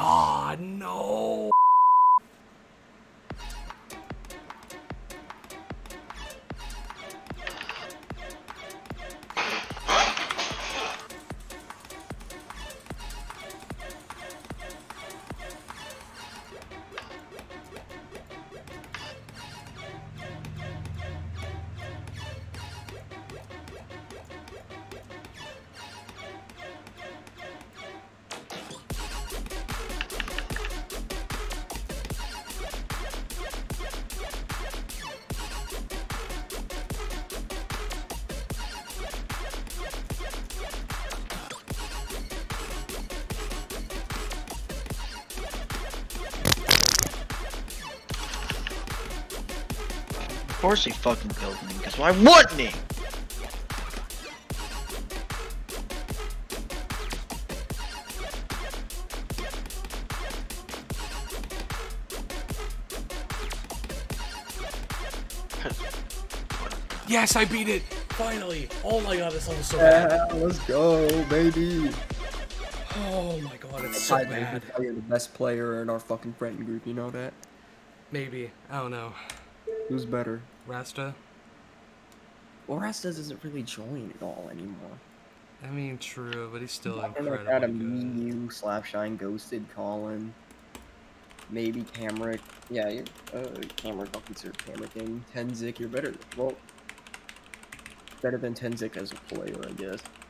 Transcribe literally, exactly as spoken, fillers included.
Ah, oh, no. Of course he fucking killed me, because why wouldn't he? Yes, I beat it! Finally! Oh my god, this level's so yeah, bad. Let's go, baby! Oh my god, it's so bad. You're the best player in our fucking friend group, you know that? Maybe. I don't know. Who's better? Rasta? Well, Rasta doesn't really join at all anymore. I mean, true, but he's still Like incredibly Adam, good. me, you, Slapshine, Ghosted, Colin, maybe Camric. Yeah, you're, uh, Camric, I'll consider Camric King. Tenzik, you're better. Well, better than Tenzik as a player, I guess.